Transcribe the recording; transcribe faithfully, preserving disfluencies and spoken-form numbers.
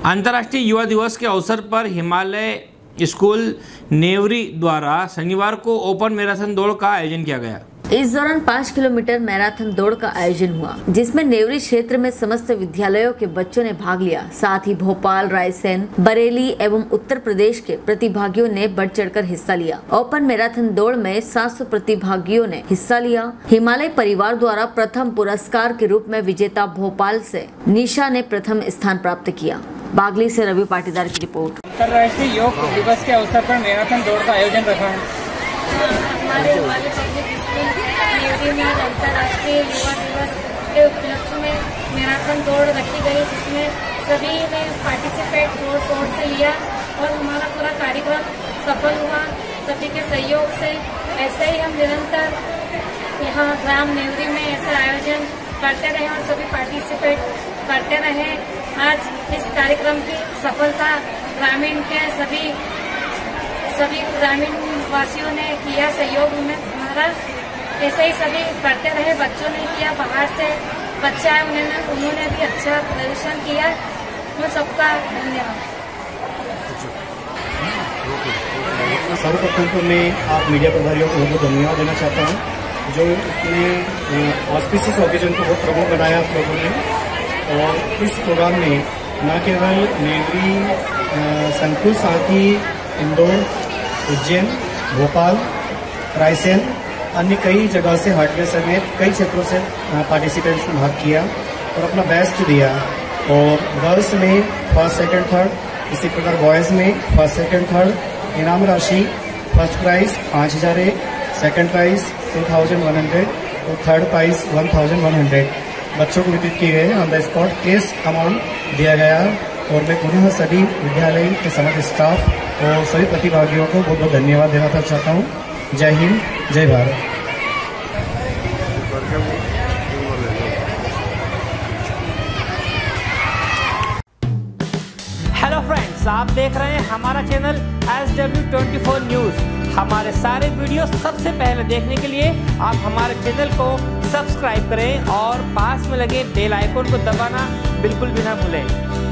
अंतर्राष्ट्रीय युवा दिवस के अवसर पर हिमालय स्कूल नेवरी द्वारा शनिवार को ओपन मैराथन दौड़ का आयोजन किया गया। इस दौरान पाँच किलोमीटर मैराथन दौड़ का आयोजन हुआ, जिसमें नेवरी क्षेत्र में समस्त विद्यालयों के बच्चों ने भाग लिया। साथ ही भोपाल, रायसेन, बरेली एवं उत्तर प्रदेश के प्रतिभागियों ने बढ़ चढ़कर हिस्सा लिया। ओपन मैराथन दौड़ में सात सौ प्रतिभागियों ने हिस्सा लिया। हिमालय परिवार द्वारा प्रथम पुरस्कार के रूप में विजेता भोपाल से निशा ने प्रथम स्थान प्राप्त किया। बागली से रवि पाटीदार की रिपोर्ट। अंतर्राष्ट्रीय योग दिवस के अवसर पर मैराथन दौड़ का आयोजन रखा है। हमारे हिमालय पब्लिक स्कूल नेवरी में अंतर्राष्ट्रीय युवा दिवस के उपलक्ष्य में मैराथन दौड़ रखी गई, जिसमें सभी ने पार्टिसिपेट जोर शोर से लिया और हमारा पूरा कार्यक्रम सफल हुआ सभी के सहयोग से। ऐसे ही हम निरंतर यहाँ ग्राम नेवरी में ऐसा आयोजन करते रहे और सभी पार्टिसिपेट करते रहे। आज इस कार्यक्रम की सफलता ग्रामीण के सभी सभी ग्रामीण वासियों ने किया सहयोग में हमारा। ऐसे ही सभी करते रहे, बच्चों ने किया, बाहर से बच्चे आए उन्होंने उन्होंने भी अच्छा प्रदर्शन किया। वो सबका धन्यवाद। सर्वप्रथम तो मैं आप मीडिया प्रभारियों को बहुत धन्यवाद देना चाहता हूँ, जो इतने ऑस्पिशियस ओकेजन को बहुत प्रमुख बनाया आप लोगों ने। और इस प्रोग्राम में न केवल नेवरी, संकुल, साथी, इंदौर, उज्जैन, भोपाल, रायसेन, अन्य कई जगह से हार्डवेयर समेत कई क्षेत्रों से पार्टिसिपेंट्स ने भाग किया और अपना बेस्ट दिया। और गर्ल्स में फर्स्ट, सेकंड, थर्ड, इसी प्रकार बॉयज़ में फर्स्ट, सेकंड, थर्ड। इनाम राशि फर्स्ट प्राइज पाँच हज़ार एक, second prize two thousand one hundred और third prize one thousand one hundred बच्चों को वितरित किए गए। On the spot cash amount दिया गया और मैं पुनः सभी विद्यालय के समस्त स्टाफ और सभी प्रतिभागियों को बहुत बहुत धन्यवाद देना चाहता हूँ। जय हिंद, जय भारत। हेलो फ्रेंड्स, आप देख रहे हैं हमारा channel S W twenty four news. हमारे सारे वीडियो सबसे पहले देखने के लिए आप हमारे चैनल को सब्सक्राइब करें और पास में लगे बेल आइकन को दबाना बिल्कुल भी ना भूलें।